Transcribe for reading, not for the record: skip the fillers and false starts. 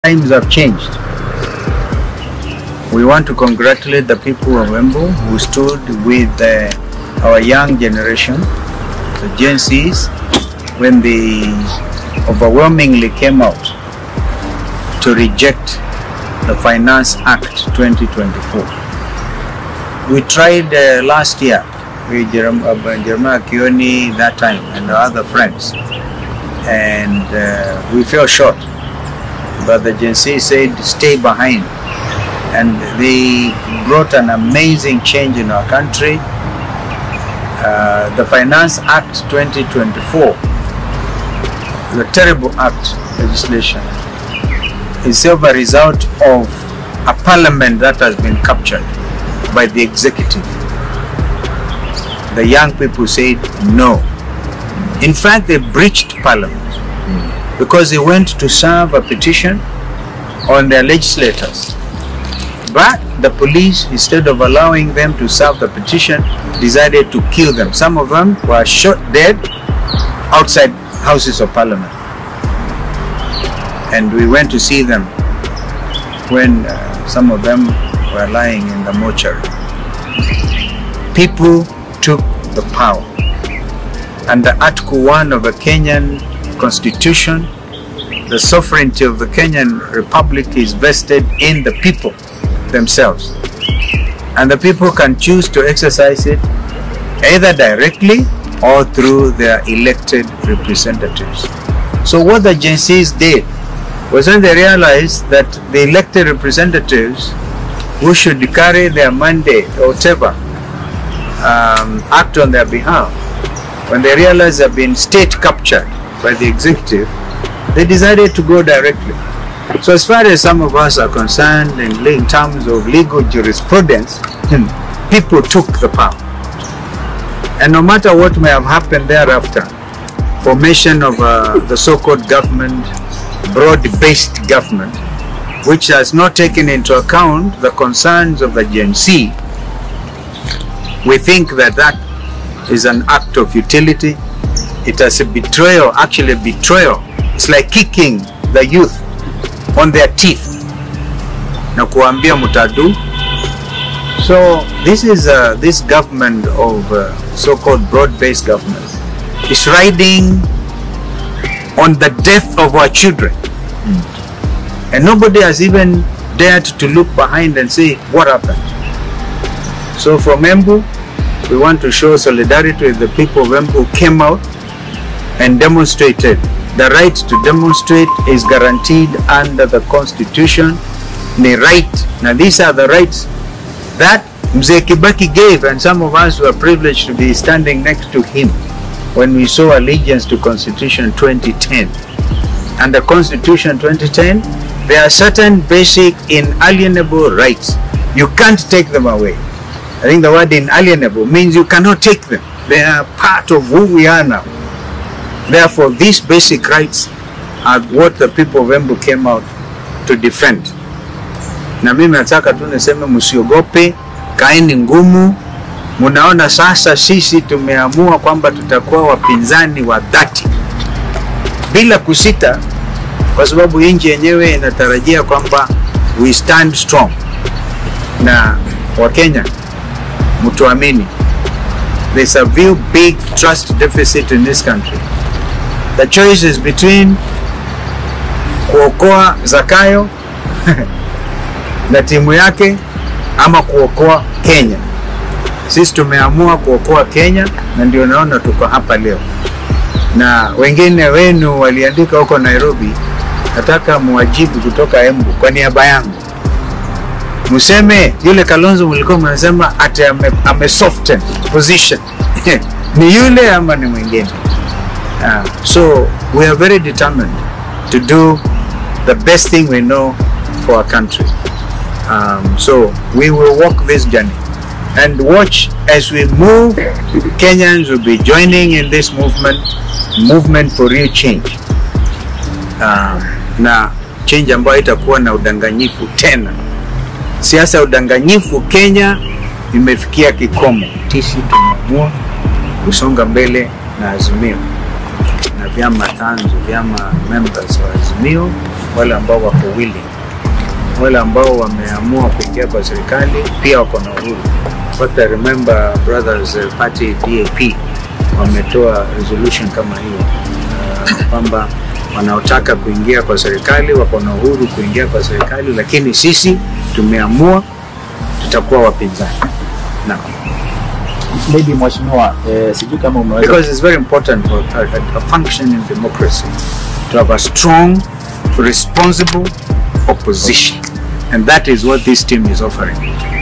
Times have changed. We want to congratulate the people of Embu who stood with our young generation, the Gen Zs, when they overwhelmingly came out to reject the Finance Act 2024. We tried last year with Jeremiah Kioni that time and other friends, and we fell short. But the Gen Z said, stay behind. And they brought an amazing change in our country. The Finance Act 2024, the terrible act legislation, is a result of a parliament that has been captured by the executive. The young people said no. In fact, they breached parliament because they went to serve a petition on their legislators. But the police, instead of allowing them to serve the petition, decided to kill them. Some of them were shot dead outside houses of parliament. And we went to see them when some of them were lying in the mortuary. People took the power. Under Article 1 of the Kenyan Constitution, the sovereignty of the Kenyan Republic is vested in the people themselves. And the people can choose to exercise it either directly or through their elected representatives. So what the Gen Zs did was, when they realized that the elected representatives who should carry their mandate or whatever, act on their behalf, when they realized they've been state captured by the executive, they decided to go directly. So as far as some of us are concerned, in terms of legal jurisprudence, people took the power. And no matter what may have happened thereafter, formation of the so-called government, broad-based government, which has not taken into account the concerns of the Gen Z, we think that that is an act of futility. It is a betrayal, actually a betrayal. It's like kicking the youth on their teeth na kuambia mutadu. So this is this government of so-called broad-based government is riding on the death of our children, and nobody has even dared to look behind and say what happened. So from Embu, we want to show solidarity with the people of Embu who came out and demonstrated. The right to demonstrate is guaranteed under the Constitution. The right. Now these are the rights that Mzee Kibaki gave, and some of us were privileged to be standing next to him when we saw allegiance to Constitution 2010. Under Constitution 2010, there are certain basic inalienable rights. You can't take them away. I think the word inalienable means you cannot take them. They are part of who we are now. Therefore, these basic rights are what the people of Embu came out to defend. Na mimi nataka tu niseme msiogope, kaeni ngumu. Munaona sasa sisi tumeamua kwamba tutakuwa wapinzani wa dhati bila kusita, kwa sababu nchi yenyewe inatarajia kwamba we stand strong. Na Wakenya, mtuamini, there's a real big trust deficit in this country. The choice is between kuokoa Zakayo na timu yake ama kuokoa Kenya. Sisi tumeamua kuokoa Kenya, na ndio naona tuko hapa leo. Na wengine wenu waliandika huko Nairobi, nataka muwajibu kutoka Embu kwa niaba yangu. Museme yule Kalonzo mlikuwa mnasema ati ame soften position. Ni yule ama ni mwingine? So we are very determined to do the best thing we know for our country. So we will walk this journey and watch as we move. Kenyans will be joining in this movement for real change. Na change ambayo itakuwa na udanganyifu tena. Siasa ya udanganyifu Kenya imefikia kikomo. Sisi tumeamua kusonga mbele na Azimio na vyama tanzu, vyama members wa Azimio wale ambao wako willing, wale ambao wameamua kuingia kwa serikali pia wako na uhuru. But I remember brothers party DAP wametoa resolution kama hiyo kwamba wanaotaka kuingia kwa serikali wako na uhuru kuingia kwa serikali, lakini sisi tumeamua tutakuwa wapinzani. Now, maybe mheshimiwa, sijui kama umeweza, because it's very important for a functioning democracy to have a strong, responsible opposition, and that is what this team is offering.